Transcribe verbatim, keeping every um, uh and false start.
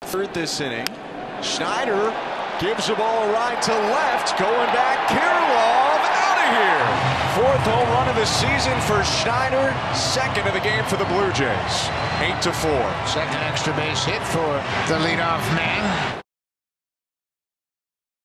Third this inning. Schneider gives the ball right to left. Going back. Kirilov out of here. Fourth home run of the season for Schneider. Second of the game for the Blue Jays. Eight to four. Second extra base hit for the leadoff man.